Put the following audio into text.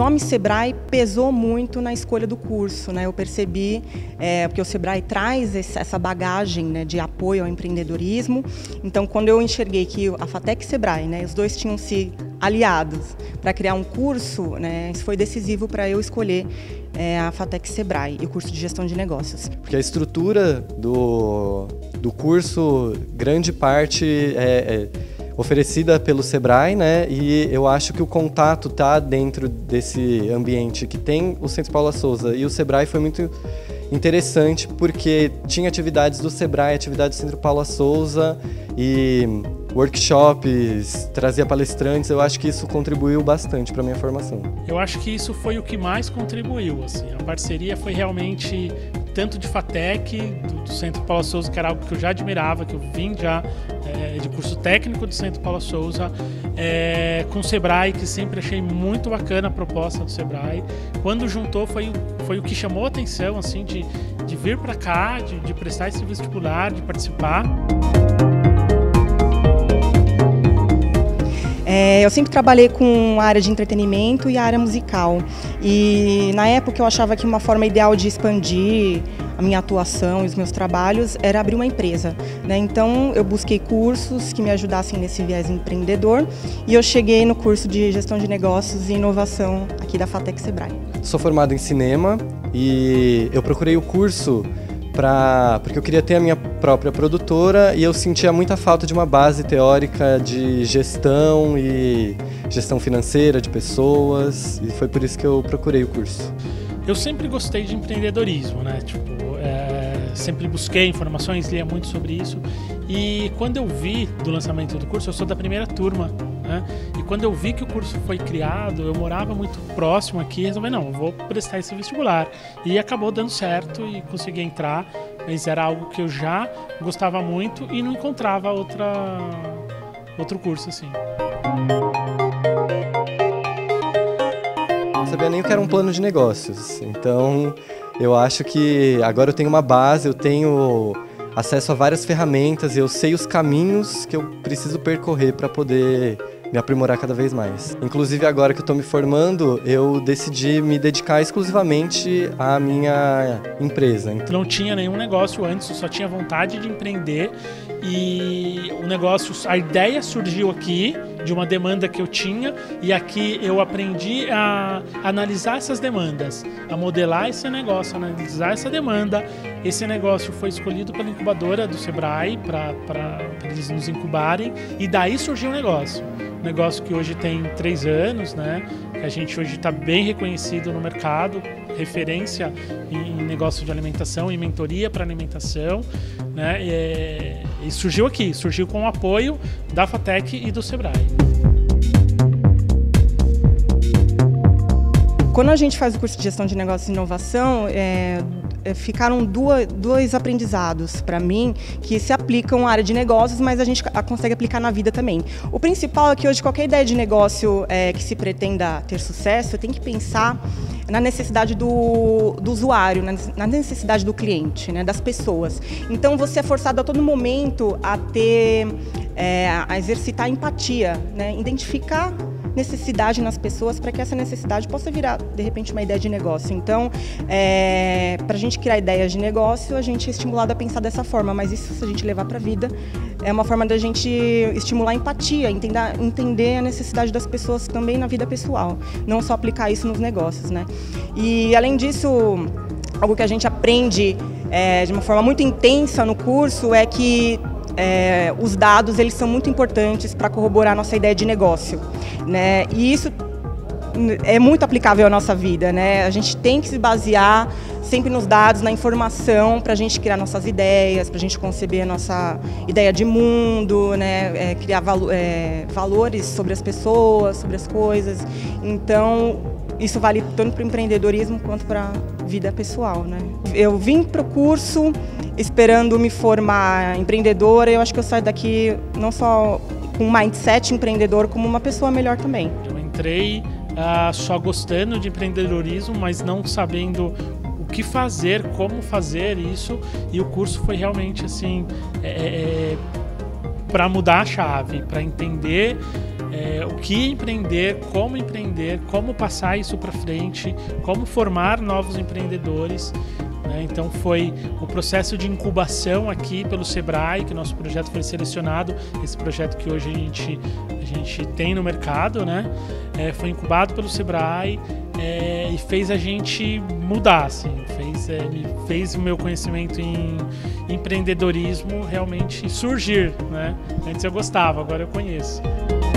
nome Sebrae pesou muito na escolha do curso, né? Eu percebi, porque o Sebrae traz essa bagagem, né, de apoio ao empreendedorismo. Então, quando eu enxerguei que a FATEC e Sebrae, né, os dois tinham se aliados para criar um curso, né, isso foi decisivo para eu escolher a FATEC e Sebrae e o curso de gestão de negócios. Porque a estrutura do curso, grande parte é oferecida pelo Sebrae, né? E eu acho que o contato tá dentro desse ambiente que tem o Centro Paula Souza. E o Sebrae foi muito interessante porque tinha atividades do Sebrae, atividades do Centro Paula Souza e workshops, trazia palestrantes. Eu acho que isso contribuiu bastante para minha formação. Eu acho que isso foi o que mais contribuiu, assim. A parceria foi realmente tanto de FATEC, do Centro Paula Souza, que era algo que eu já admirava, que eu vim já de curso técnico do Centro Paula Souza, com o Sebrae, que sempre achei muito bacana a proposta do Sebrae. Quando juntou, foi o que chamou a atenção, assim, de vir para cá, de prestar esse vestibular, de participar. Eu sempre trabalhei com a área de entretenimento e a área musical. E na época eu achava que uma forma ideal de expandir a minha atuação e os meus trabalhos era abrir uma empresa, né? Então eu busquei cursos que me ajudassem nesse viés empreendedor e eu cheguei no curso de gestão de negócios e inovação aqui da FATEC Sebrae. Sou formado em cinema e eu procurei o curso porque eu queria ter a minha própria produtora e eu sentia muita falta de uma base teórica de gestão e gestão financeira de pessoas, e foi por isso que eu procurei o curso. Eu sempre gostei de empreendedorismo, né? Sempre busquei informações, lia muito sobre isso, e quando eu vi do lançamento do curso, eu sou da primeira turma, né? E quando eu vi que o curso foi criado, eu morava muito próximo aqui, resolvi, não, eu vou prestar esse vestibular. E acabou dando certo e consegui entrar, mas era algo que eu já gostava muito e não encontrava outro curso assim. Não sabia nem o que era um plano de negócios, então eu acho que agora eu tenho uma base, eu tenho acesso a várias ferramentas e eu sei os caminhos que eu preciso percorrer para poder me aprimorar cada vez mais. Inclusive agora que eu estou me formando, eu decidi me dedicar exclusivamente à minha empresa. Não tinha nenhum negócio antes, eu só tinha vontade de empreender e o negócio, a ideia surgiu aqui de uma demanda que eu tinha e aqui eu aprendi a analisar essas demandas, a modelar esse negócio, a analisar essa demanda. Esse negócio foi escolhido pela incubadora do Sebrae para eles nos incubarem e daí surgiu o negócio. Um negócio que hoje tem 3 anos, né? A gente hoje está bem reconhecido no mercado, referência em negócio de alimentação e mentoria para alimentação, né? E surgiu aqui, surgiu com o apoio da FATEC e do Sebrae. Quando a gente faz o curso de gestão de negócios e inovação, ficaram dois aprendizados para mim que se aplicam à área de negócios, mas a gente consegue aplicar na vida também. O principal é que hoje qualquer ideia de negócio que se pretenda ter sucesso tem que pensar na necessidade do usuário, na necessidade do cliente, né, das pessoas. Então você é forçado a todo momento a exercitar empatia, né, identificar necessidade nas pessoas para que essa necessidade possa virar, de repente, uma ideia de negócio. Então, para a gente criar ideias de negócio, a gente é estimulado a pensar dessa forma, mas isso, se a gente levar para a vida, é uma forma da gente estimular a empatia, entender a necessidade das pessoas também na vida pessoal, não só aplicar isso nos negócios, né? E, além disso, algo que a gente aprende de uma forma muito intensa no curso é que os dados eles são muito importantes para corroborar a nossa ideia de negócio, né? E isso é muito aplicável à nossa vida, né? A gente tem que se basear sempre nos dados, na informação, para a gente criar nossas ideias, para a gente conceber a nossa ideia de mundo, né? Criar valores sobre as pessoas, sobre as coisas. Então, isso vale tanto para o empreendedorismo quanto para a vida pessoal, né? Eu vim para o curso esperando me formar empreendedora, e eu acho que eu saio daqui não só com um mindset empreendedor, como uma pessoa melhor também. Eu entrei só gostando de empreendedorismo, mas não sabendo o que fazer, como fazer isso, e o curso foi realmente assim, para mudar a chave, para entender o que empreender, como passar isso para frente, como formar novos empreendedores. Então foi o processo de incubação aqui pelo Sebrae, que o nosso projeto foi selecionado, esse projeto que hoje a gente tem no mercado, né? Foi incubado pelo Sebrae e fez a gente mudar, assim, fez o meu conhecimento em empreendedorismo realmente surgir, né? Antes eu gostava, agora eu conheço.